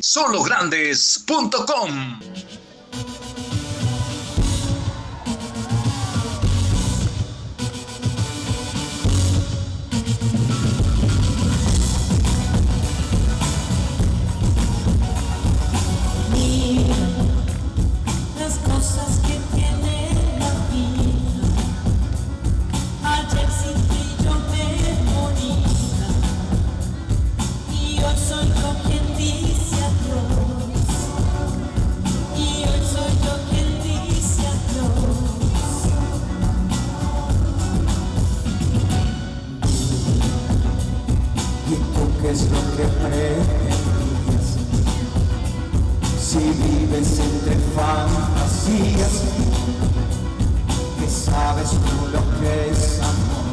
Solograndes.com. Las cosas que tiene la vida. Ayer sin ti yo me moría, y hoy soy yo quien dice adiós. Y hoy soy yo quien dice adiós. ¿Y tú qué es lo que preferías? Si vives entre fantasías, ¿qué sabes tú lo que es amor?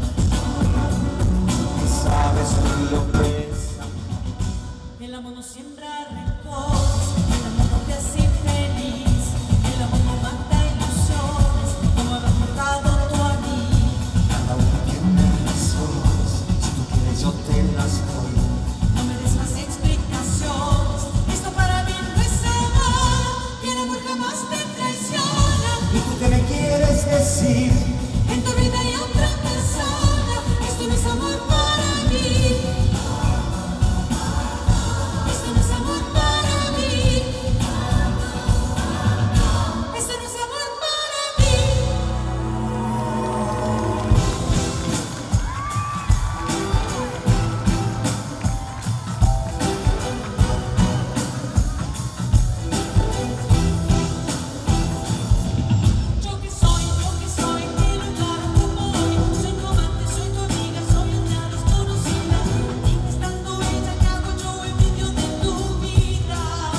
¿Qué sabes tú lo que es amor? El amor no siembra rencores, el amor no te hace feliz, el amor no mata ilusiones, como me has matado tú a mí. Cada uno tiene razones, si tú quieres yo te las doy. No me des más explicaciones, esto para mí no es amor, y el amor jamás te traiciona. ¿Y tú qué me quieres decir? En tu vida hay otra persona, esto no es amor para mí. Esto no es amor para mí. Esto no es amor para mí. Yo que soy, qué lugar tú voy. Soy tu amante, soy tu amiga, soy una desconocida. Y estando ella, ¿qué hago yo en medio de tu vida?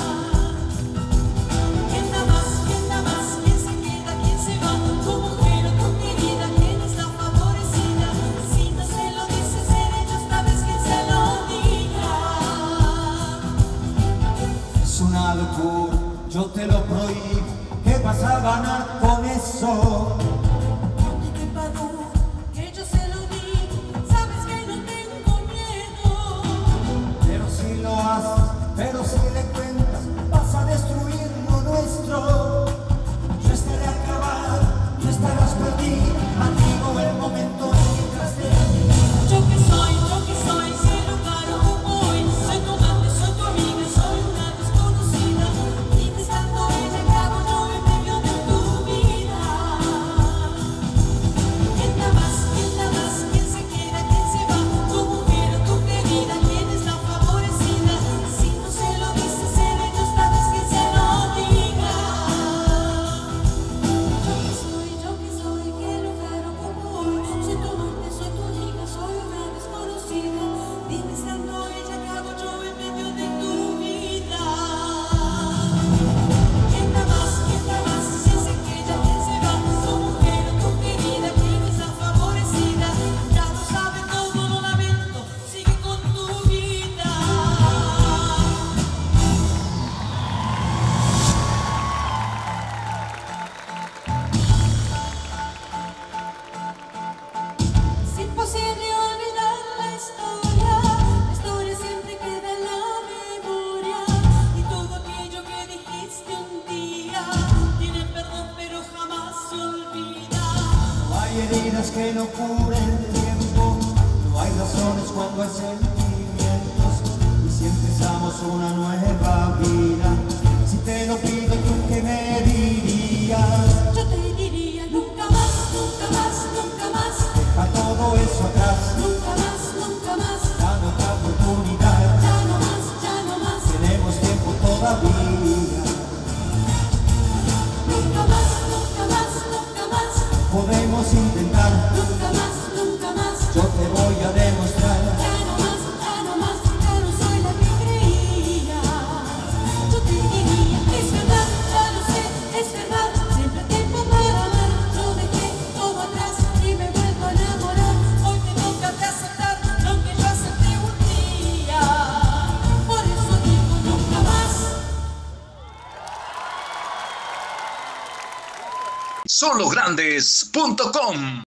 ¿Quién da más? ¿Quién se queda? ¿Quién se va? Tu mujer o tu querida, ¿quién es la favorecida? Si no se lo dices, seré yo esta vez quien se lo diga. Es una locura, yo te lo prohíbo. ¿Qué vas a ganar con eso? Aunque te paduro, que yo se lo digo, sabes que no tengo miedo. Pero si lo haces, pero si le cuentas, vas a destruir lo nuestro. Yo estaré acabado, tú estarás perdido. Antiguo el momento mientras te Yo que soy, qué lugar tú voy. Soy tu amante, soy tu amiga, soy una desconocida. Y estando ella, ¿qué hago yo en medio de tu vida? ¿Quién da más? ¿Quién se queda? ¿Quién se va? Tu mujer o tu querida, ¿quién es la favorecida? Si no se lo dices, seré yo esta vez quien se lo diga. Yo que soy, qué lugar ocupo hoy. Soy tu amante, soy tu amiga, soy una desconocida. Dime estando ella, ¿qué hago yo en medio de tu vida? ¿Quién da más? ¿Quién se queda? ¿Quién se va? Tu mujer o tu querida, ¿quién es la favorecida? Ya lo sabe todo, lo lamento, sigue con tu vida. Es imposible olvidar la historia siempre queda en la memoria. Y todo aquello que dijiste un día tiene perdón pero jamás se olvida. No hay heridas que no curen el tiempo, no hay razones cuando hay sentimientos. Y si empezamos una nueva vida, si te lo pido, ¿tú qué me dirías? Yo te diría nunca más, nunca más, nunca más, Deja todo eso atrás, nunca más, nunca más, dame otra oportunidad. ya no más, ya no más, Tenemos tiempo todavía, nunca más, nunca más, nunca más, podemos intentar. nunca más, nunca más. Yo te voy a demostrar. Ya no más, ya no soy la que creías. Yo te diría, es verdad, ya lo sé, es verdad. Siempre hay tiempo para amar. Yo dejé todo atrás y me vuelvo a enamorar. Hoy te toca de aceptar lo que yo acepté un día. Por eso digo nunca más. Solograndes.com.